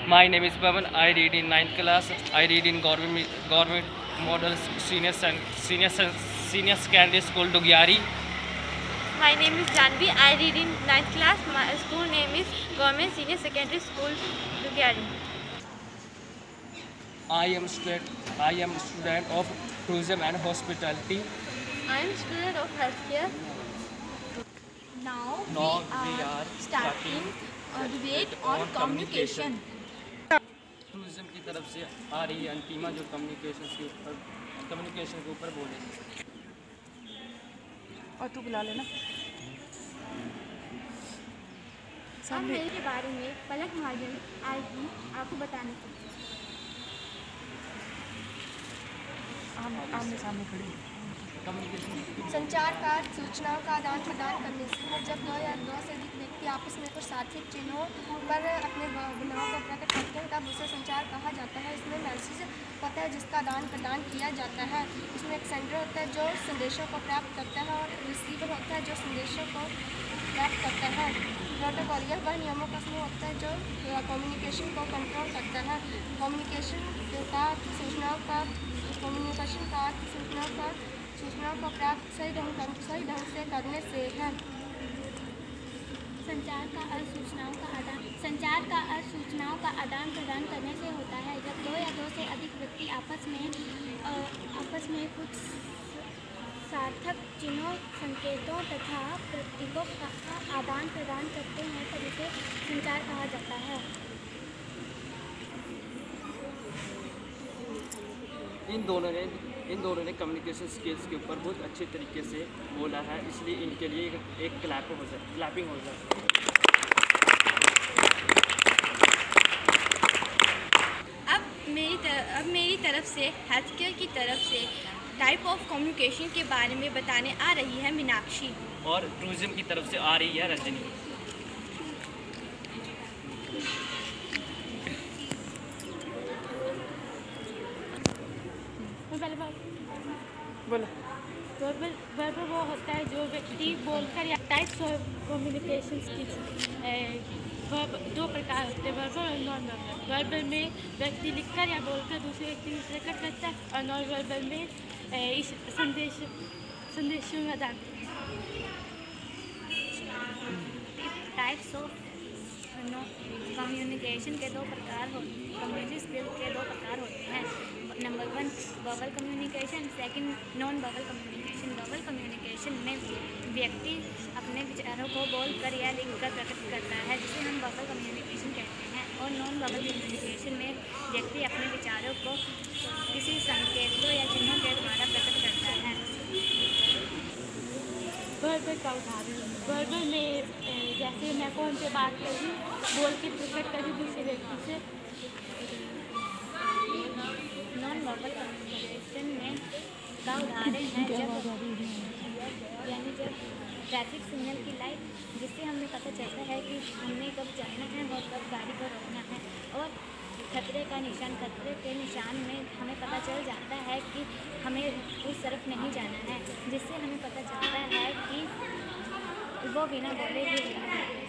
My name is Pavan. I read in ninth class. I read in government model senior secondary school Dugyari. My name is Janvi. I read in ninth class. My school name is Government Senior Secondary School Dugyari. I am student of tourism and hospitality. I am student of healthcare. Now We are starting a debate on communication. Tourism की तरफ से आ रही है अंतिमा जो communication के ऊपर बोले। और तू बुला लेना। हम मेरे के बारे में पलक महाजन आएगी आपको बताने के लिए। आमने सामने खड़े। संचार का सूचनाओं का आदान प्रदान करने से जब दो या दो से अधिक व्यक्ति आपस में कुछ सार्थक चिन्हों पर अपने भावनाओं को प्रकट करते हैं तब उसे संचार कहा जाता है। इसमें मैसेज होता है जिसका आदान प्रदान किया जाता है। इसमें एक सेंडर होता है जो संदेशों को प्राप्त करता है और रिसीवर होता है जो संदेशों को प्राप्त करता है। प्रोटोकॉलियल वह नियमों का समूह होता है जो कम्युनिकेशन को कंट्रोल करता है। कम्युनिकेशन का सूचनाओं को प्राप्त सही ढंग से करने से है। संचार का अर्थ सूचनाओं का आदान प्रदान करने से होता है। जब दो या दो से अधिक व्यक्ति आपस में कुछ सार्थक चिन्हों, संकेतों तथा प्रतीकों का आदान प्रदान करते हैं तब इसे संचार कहा जाता है। इन दोनों ने कम्युनिकेशन स्किल्स के ऊपर बहुत अच्छे तरीके से बोला है, इसलिए इनके लिए एक क्लैपिंग हो जाए। अब मेरी तरफ से हेल्थ केयर की तरफ से टाइप ऑफ कम्युनिकेशन के बारे में बताने आ रही है मीनाक्षी। और टूरिज्म की तरफ से आ रही है रजनी। बोलो। वर्बल वो होता है जो व्यक्ति बोलकर या टाइप्स ऑफ कम्युनिकेशन स्किल्स दो प्रकार होते हैं, वर्बल और नॉन वर्बल। वर्बल में व्यक्ति लिखकर या बोलकर दूसरे व्यक्ति को प्रकट करता है और नॉन वर्बल में इस संदेशों में आदान। टाइप्स ऑफ कम्युनिकेशन के कम्युनिकेशन स्किल के दो प्रकार होते हैं। Number 1 verbal communication, second non verbal communication. Verbal communication में व्यक्ति अपने विचारों को बोलकर या लिखकर प्रकट करता है जिसे हम वर्बल कम्युनिकेशन कहते हैं। और नॉन वर्बल कम्युनिकेशन में व्यक्ति अपने विचारों को किसी संकेतों या चिन्हों के द्वारा प्रकट करता है। वर्बल का उदाहरण, वर्बल में जैसे मैं फ़ोन पे बात कर रही हूँ, बोल के प्रकट कर रही दूसरे व्यक्ति से। नॉन वर्बल कम्युनिकेशन में का उदाहरण है जब ट्रैफिक सिग्नल की लाइट जिससे हमें पता चलता है कि हमने कब जाना है और कब गाड़ी को रोकना है। और खतरे के निशान में हमें पता चल जाता है कि हमें उस तरफ नहीं जाना है, जिससे हमें पता चलता है कि वो बिना बोले ही